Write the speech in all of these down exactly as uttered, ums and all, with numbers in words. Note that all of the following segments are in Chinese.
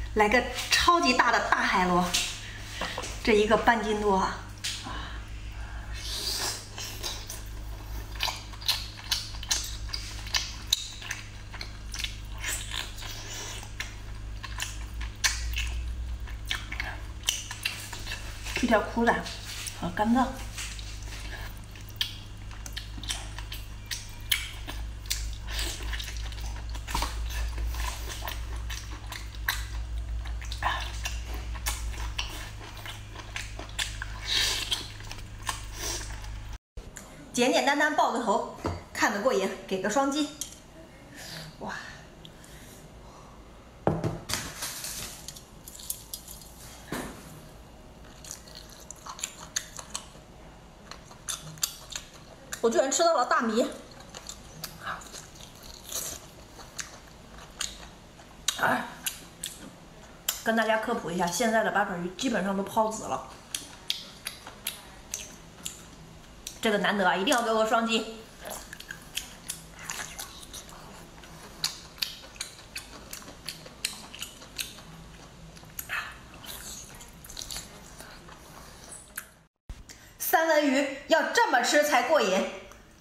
来个超级大的大海螺，这一个半斤多啊！去掉苦感和干燥。 简简单单爆个头，看得过瘾，给个双击。哇！我居然吃到了大米！哎，跟大家科普一下，现在的八爪鱼基本上都抛籽了。 这个难得啊，一定要给我双击！三文鱼要这么吃才过瘾。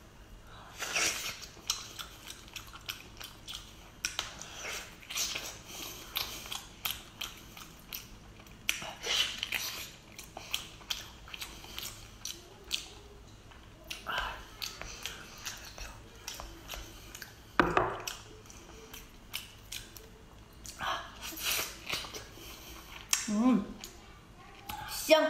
嗯，香。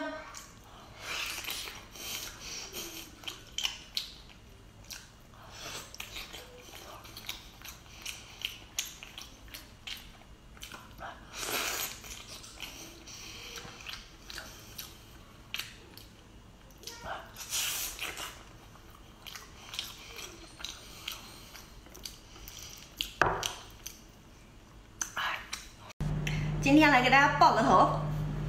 今天来给大家爆个头。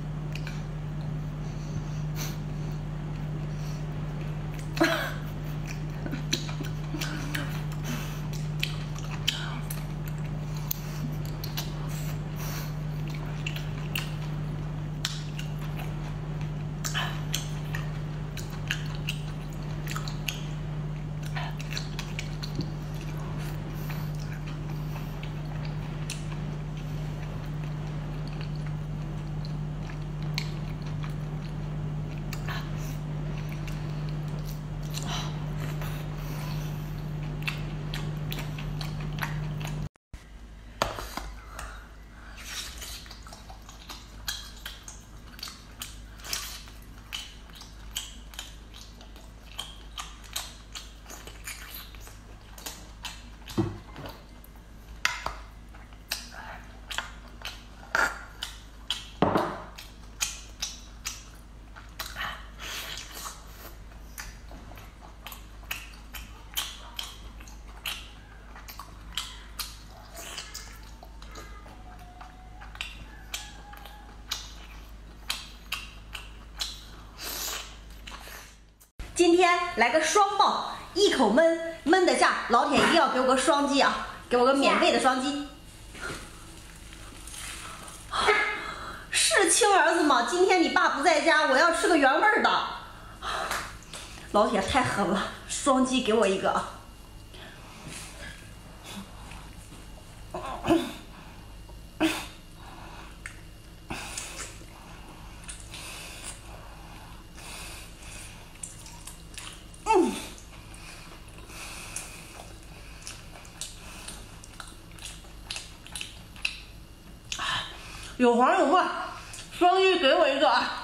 今天来个双爆，一口闷闷得下，老铁一定要给我个双击啊！给我个免费的双击。是亲儿子吗？今天你爸不在家，我要吃个原味的。老铁太狠了，双击给我一个。嗯，有黄有绿，双击给我一个啊！